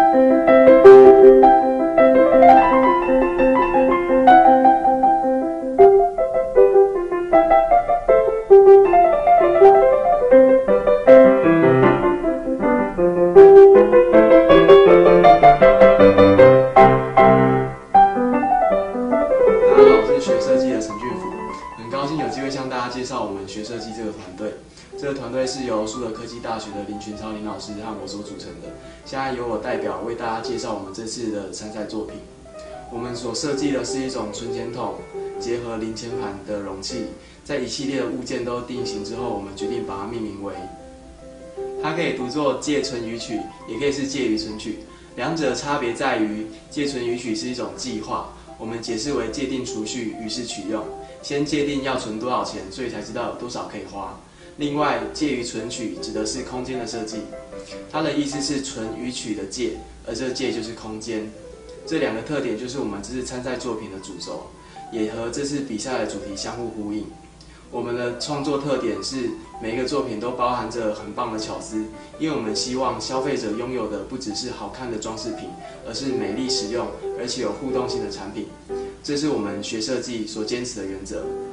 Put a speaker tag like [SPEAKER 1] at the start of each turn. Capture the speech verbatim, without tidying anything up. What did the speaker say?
[SPEAKER 1] 介绍我们学设计这个团队，这个团队是由树德科技大学的林群超林老师和我所组成的。现在由我代表为大家介绍我们这次的参赛作品。我们所设计的是一种存钱筒结合零钱盘的容器，在一系列的物件都定型之后，我们决定把它命名为，它可以读作借存余取，也可以是借余存取。两者差别在于，借存余取是一种计划，我们解释为界定储蓄，于是取用。先界定要存多少钱，所以才知道有多少可以花。另外，借余存取指的是空间的设计，它的意思是存与取的借，而这借就是空间。这两个特点就是我们这次参赛作品的主轴，也和这次比赛的主题相互呼应。我们的创作特点是每一个作品都包含着很棒的巧思，因为我们希望消费者拥有的不只是好看的装饰品，而是美丽实用而且有互动性的产品。这是我们学设计所坚持的原则。